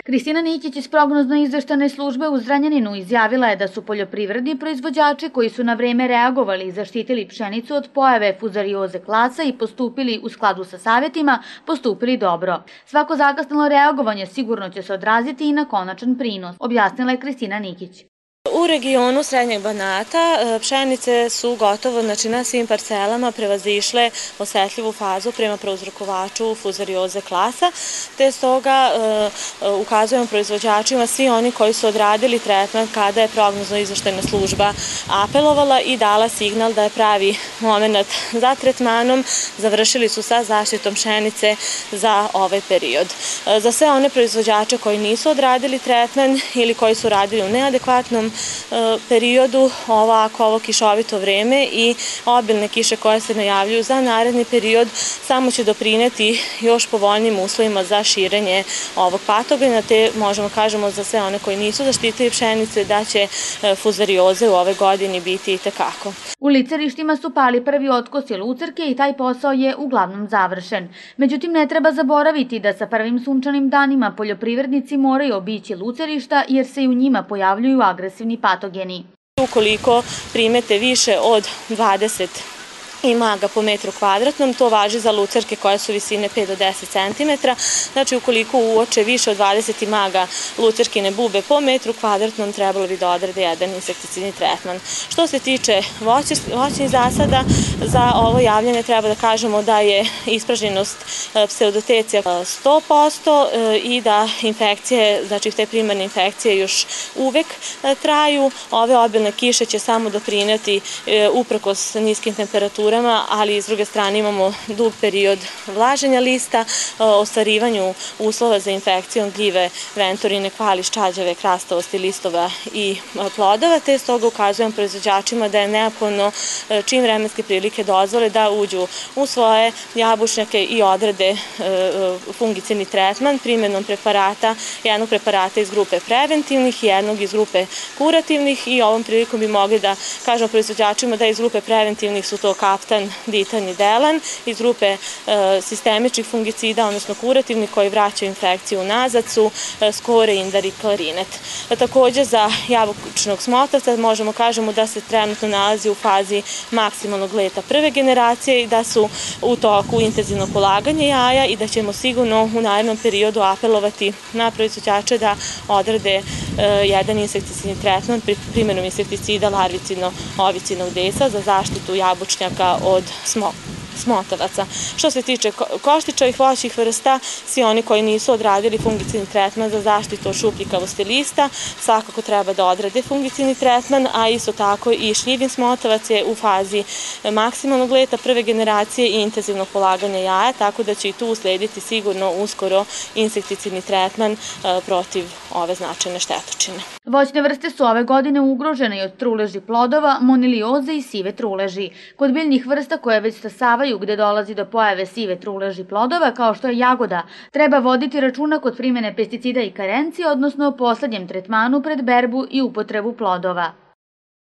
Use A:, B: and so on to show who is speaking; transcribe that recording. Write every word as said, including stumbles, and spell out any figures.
A: Kristina Nikić iz prognozno-izveštane službe u Zrenjaninu izjavila je da su poljoprivredni proizvođači koji su na vreme reagovali i zaštitili pšenicu od pojave fuzarioze klasa i postupili u skladu sa savjetima, postupili dobro. Svako zakasnelo reagovanje sigurno će se odraziti i na konačan prinos, objasnila je Kristina Nikić.
B: U regionu Srednjeg Banata pšenice su gotovo, znači na svim parcelama prevazišle osetljivu fazu prema prouzrokovaču fuzarioze klasa, te stoga ukazujemo proizvođačima svi oni koji su odradili tretman kada je prognozno-izveštajna služba apelovala i dala signal da je pravi moment za tretmanom, završili su sa zaštitom pšenice za ovaj period. Za sve one proizvođače koji nisu odradili tretman ili koji su radili u neadekvatnom periodu, ovako ovo kišovito vreme i obilne kiše koje se najavljuju za naredni period samo će doprineti još povoljnim uslovima za širenje ovog patogena, te možemo kažemo za sve one koji nisu zaštitili pšenice da će fuzarioze u ove godini biti i tekako.
A: U licarištima su pali prvi otkosi lucerke i taj posao je uglavnom završen. Međutim, ne treba zaboraviti da sa prvim sunčanim danima poljoprivrednici moraju obići lucarišta jer se i u njima pojavljuju agresivni patogeni.
B: Ukoliko primete više od dvadeset imaga po metru kvadratnom, to važi za lucerke koje su visine pet do deset centimetara, znači ukoliko uoče više od dvadeset imaga lucerkine bube po metru kvadratnom, trebalo bi da odrade jedan insekticidni tretman. Što se tiče voćnih zasada, za ovo javljanje treba da kažemo da je ispražnjenost pseudotecija sto posto i da infekcije, znači te primarne infekcije još uvek traju. Ove obilne kiše će samo doprineti uprkos niskim temperaturama, ali s druge strane imamo dug period vlaženja lista, ostvarivanju uslova za infekcijom gljive, venturine, kvališ, čađave, krastavosti listova i plodova, te stoga ukazujem proizvođačima da je neophodno čim vremenske prilike dozvole da uđu u svoje jabučnjake i odrade fungicidni tretman primjenom preparata, jednog preparata iz grupe preventivnih i jednog iz grupe kurativnih, i ovom prilikom bi mogli da kažemo proizvođačima da iz grupe preventivnih su to kaptan, ditan i delan, iz grupe sistemičnih fungicida, odnosno kurativnih koji vraćaju infekciju nazad su skore, indar i klarinet. Takođe za jabučnog smotavca možemo kažemo da se trenutno nalazi u fazi maksimalnog leta prve generacije i da su u toku intenzivno polaganje jaja i da ćemo sigurno u narednom periodu apelovati na proizvođače da odrade jedan insekticidni tretman primjenom insekticida larvicidno-ovicidnog desa za zaštitu jabučnjaka od smotavaca. Što se tiče koštičavih voćnih vrsta, svi oni koji nisu odradili fungicidni tretman za zaštitu od šupljikavosti lista, svakako treba da odrade fungicidni tretman, a isto tako i šljivin smotavac je u fazi maksimalnog leta prve generacije i intenzivnog polaganja jaja, tako da će i tu uslediti sigurno uskoro insekticidni tretman protiv ove značajne štetočine.
A: Voćne vrste su ove godine ugrožene i od truleži plodova, monilioze i sive truleži. Kod biljnih vrsta koje već stasavaju gde dolazi do pojave sive truleži plodova, kao što je jagoda, treba voditi računa kod primjene pesticida i karencije, odnosno o poslednjem tretmanu pred berbu i upotrebu plodova.